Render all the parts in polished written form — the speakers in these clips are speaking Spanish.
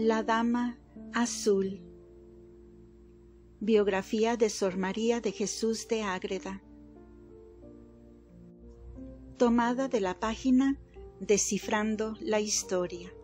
La Dama Azul. Biografía de Sor María de Jesús de Ágreda. Tomada de la página Descifrando la Historia.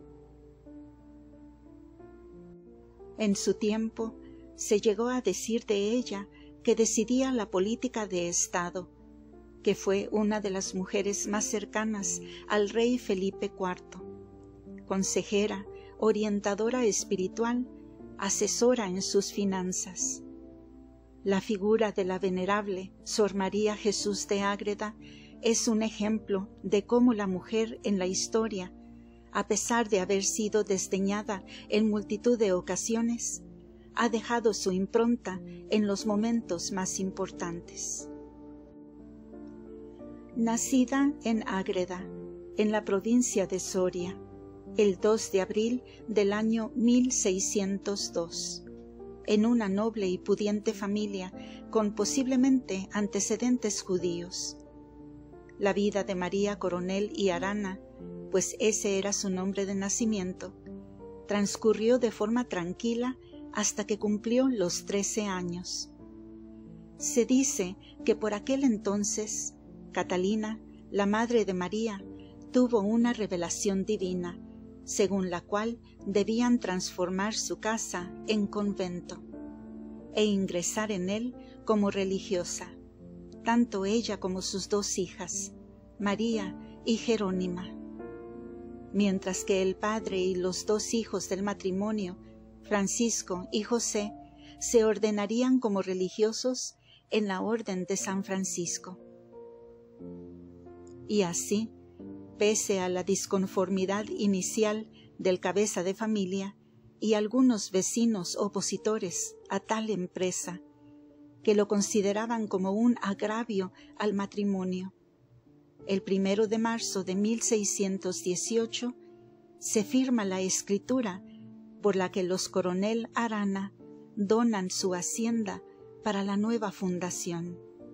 En su tiempo se llegó a decir de ella que decidía la política de Estado, que fue una de las mujeres más cercanas al rey Felipe IV, consejera, orientadora espiritual, asesora en sus finanzas. La figura de la venerable Sor María Jesús de Ágreda es un ejemplo de cómo la mujer en la historia, a pesar de haber sido desdeñada en multitud de ocasiones, ha dejado su impronta en los momentos más importantes. Nacida en Ágreda, en la provincia de Soria, el 2 de abril del año 1602, en una noble y pudiente familia con posiblemente antecedentes judíos. La vida de María Coronel y Arana, pues ese era su nombre de nacimiento, transcurrió de forma tranquila hasta que cumplió los 13 años. Se dice que por aquel entonces, Catalina, la madre de María, tuvo una revelación divina, según la cual debían transformar su casa en convento e ingresar en él como religiosa, tanto ella como sus dos hijas, María y Jerónima, mientras que el padre y los dos hijos del matrimonio, Francisco y José, se ordenarían como religiosos en la Orden de San Francisco. Y así, pese a la disconformidad inicial del cabeza de familia y algunos vecinos opositores a tal empresa, que lo consideraban como un agravio al matrimonio, el 1 de marzo de 1618 se firma la escritura por la que los Coronel Arana donan su hacienda para la nueva fundación.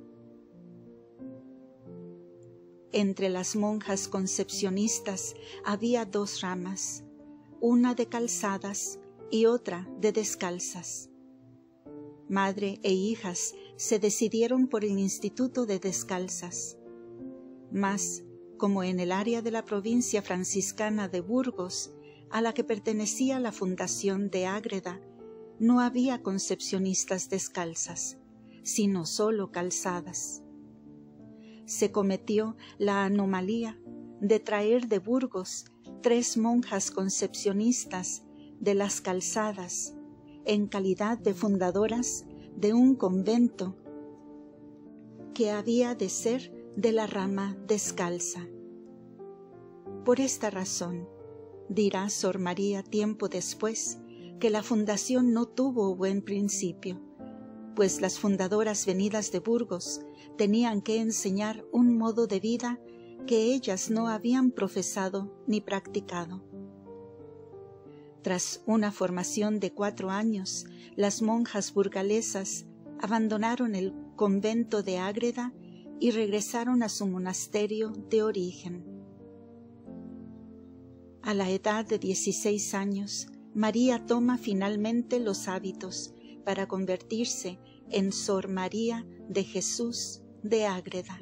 Entre las monjas concepcionistas había dos ramas, una de calzadas y otra de descalzas. Madre e hijas se decidieron por el Instituto de Descalzas. Mas, como en el área de la provincia franciscana de Burgos, a la que pertenecía la fundación de Ágreda, no había concepcionistas descalzas, sino solo calzadas. Se cometió la anomalía de traer de Burgos 3 monjas concepcionistas de las calzadas, en calidad de fundadoras de un convento que había de ser de la rama descalza. Por esta razón, dirá Sor María tiempo después, que la fundación no tuvo buen principio, pues las fundadoras venidas de Burgos tenían que enseñar un modo de vida que ellas no habían profesado ni practicado. Tras una formación de 4 años, las monjas burgalesas abandonaron el convento de Ágreda y regresaron a su monasterio de origen. A la edad de 16 años, María toma finalmente los hábitos para convertirse en Sor María de Jesús de Ágreda.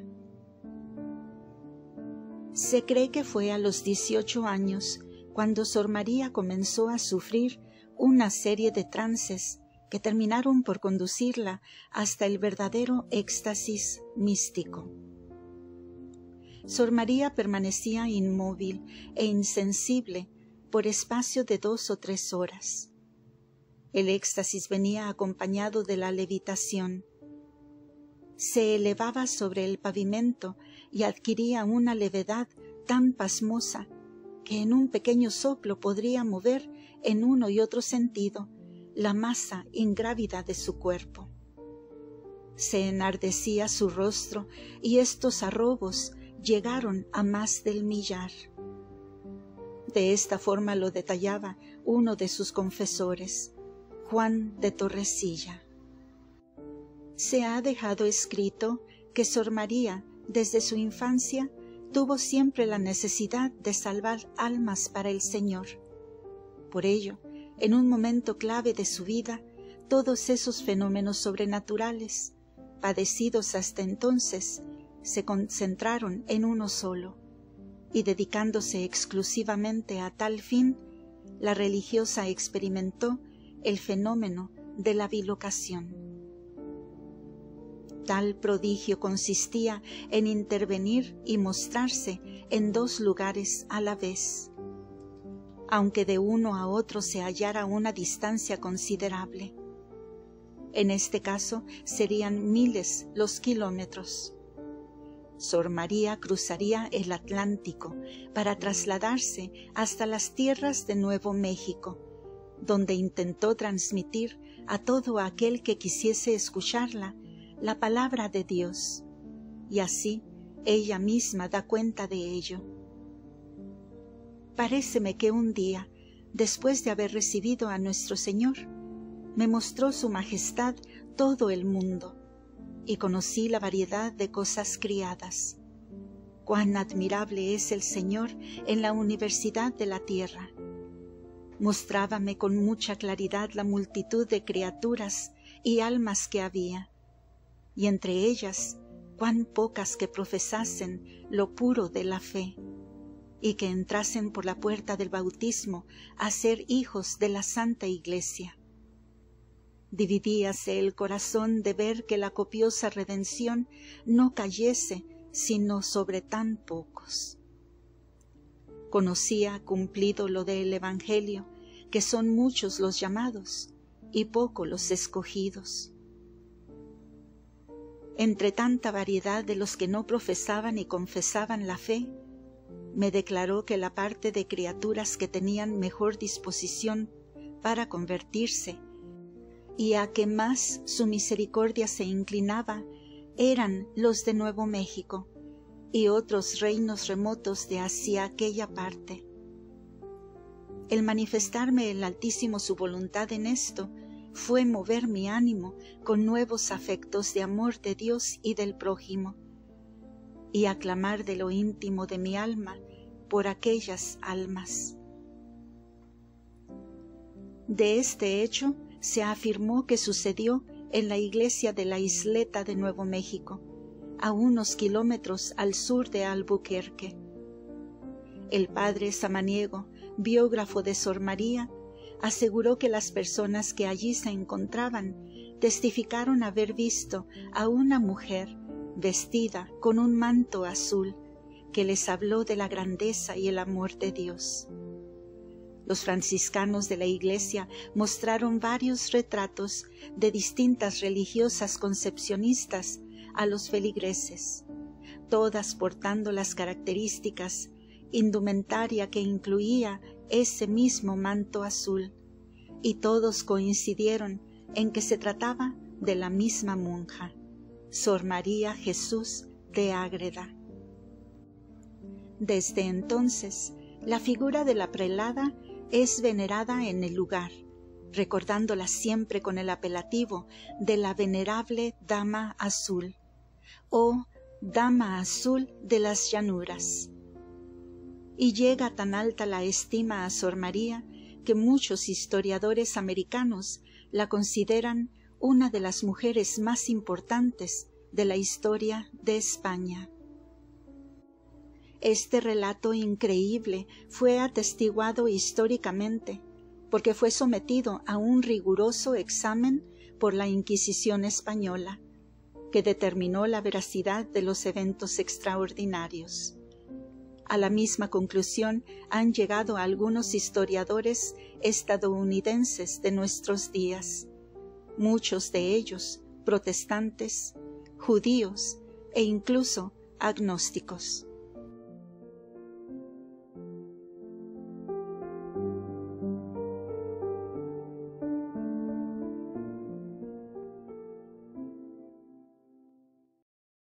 Se cree que fue a los 18 años cuando Sor María comenzó a sufrir una serie de trances que terminaron por conducirla hasta el verdadero éxtasis místico. Sor María permanecía inmóvil e insensible por espacio de 2 o 3 horas. El éxtasis venía acompañado de la levitación. Se elevaba sobre el pavimento y adquiría una levedad tan pasmosa que en un pequeño soplo podría mover en uno y otro sentido la masa ingrávida de su cuerpo. Se enardecía su rostro y estos arrobos llegaron a más del 1.000.000. De esta forma lo detallaba uno de sus confesores, Juan de Torrecilla. Se ha dejado escrito que Sor María, desde su infancia, tuvo siempre la necesidad de salvar almas para el Señor, Por ello, en un momento clave de su vida, todos esos fenómenos sobrenaturales, padecidos hasta entonces, se concentraron en uno solo, y dedicándose exclusivamente a tal fin, la religiosa experimentó el fenómeno de la bilocación. Tal prodigio consistía en intervenir y mostrarse en dos lugares a la vez, aunque de uno a otro se hallara una distancia considerable. En este caso serían miles los kilómetros. Sor María cruzaría el Atlántico para trasladarse hasta las tierras de Nuevo México, donde intentó transmitir a todo aquel que quisiese escucharla la palabra de Dios, y así ella misma da cuenta de ello. Paréceme que un día, después de haber recibido a nuestro Señor, me mostró su majestad todo el mundo, y conocí la variedad de cosas criadas. Cuán admirable es el Señor en la universidad de la tierra. Mostrábame con mucha claridad la multitud de criaturas y almas que había, y entre ellas cuán pocas que profesasen lo puro de la fe, y que entrasen por la puerta del bautismo a ser hijos de la Santa Iglesia. Dividíase el corazón de ver que la copiosa redención no cayese sino sobre tan pocos. Conocía cumplido lo del Evangelio, que son muchos los llamados y pocos los escogidos. Entre tanta variedad de los que no profesaban y confesaban la fe, me declaró que la parte de criaturas que tenían mejor disposición para convertirse y a que más su misericordia se inclinaba eran los de Nuevo México y otros reinos remotos de hacia aquella parte. El manifestarme el Altísimo su voluntad en esto fue mover mi ánimo con nuevos afectos de amor de Dios y del prójimo, y aclamar de lo íntimo de mi alma por aquellas almas. De este hecho se afirmó que sucedió en la iglesia de la isleta de Nuevo México, a unos kilómetros al sur de Albuquerque. El padre Samaniego, biógrafo de Sor María, aseguró que las personas que allí se encontraban testificaron haber visto a una mujer vestida con un manto azul que les habló de la grandeza y el amor de Dios. Los franciscanos de la iglesia mostraron varios retratos de distintas religiosas concepcionistas a los feligreses, todas portando las características indumentaria que incluía ese mismo manto azul, y todos coincidieron en que se trataba de la misma monja, Sor María Jesús de Ágreda. Desde entonces, la figura de la prelada es venerada en el lugar, recordándola siempre con el apelativo de la venerable Dama Azul, o Dama Azul de las Llanuras. Y llega tan alta la estima a Sor María que muchos historiadores americanos la consideran una de las mujeres más importantes de la historia de España. Este relato increíble fue atestiguado históricamente porque fue sometido a un riguroso examen por la Inquisición española, que determinó la veracidad de los eventos extraordinarios. A la misma conclusión han llegado algunos historiadores estadounidenses de nuestros días, muchos de ellos protestantes, judíos e incluso agnósticos.